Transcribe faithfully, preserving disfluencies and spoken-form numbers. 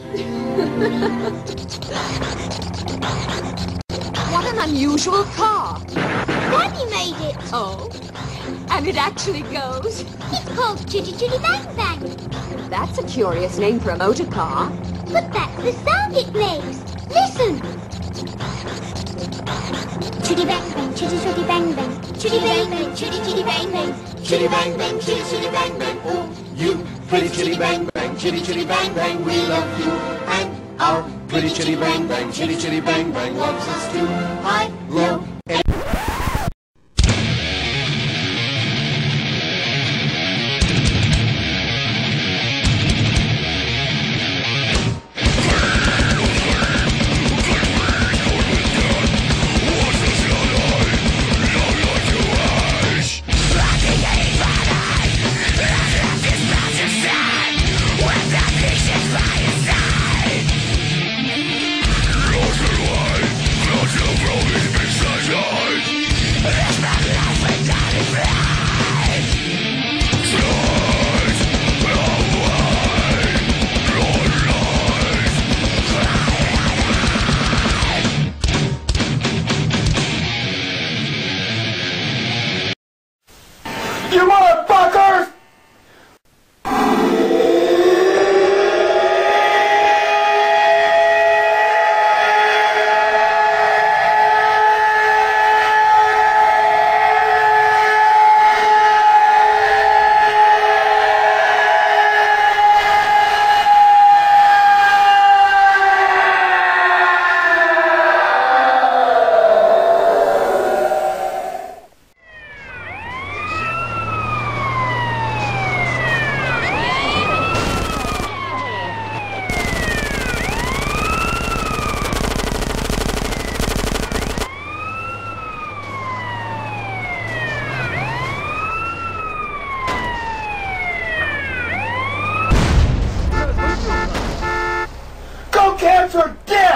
What an unusual car. Daddy made it. Oh, and it actually goes. It's called Chitty Chitty Bang Bang. That's a curious name for a motor car. But that's the sound it makes. Listen. Chitty bang bang, chitty chitty bang bang. Chitty bang bang, chitty chitty bang bang. Chitty bang bang, chitty chitty bang bang. Oh, you pretty chitty bang bang, chitty chitty bang bang. We love you and our pretty chitty bang bang, chitty chitty bang bang loves us too. High, low, and you motherfuckers! Cancer death!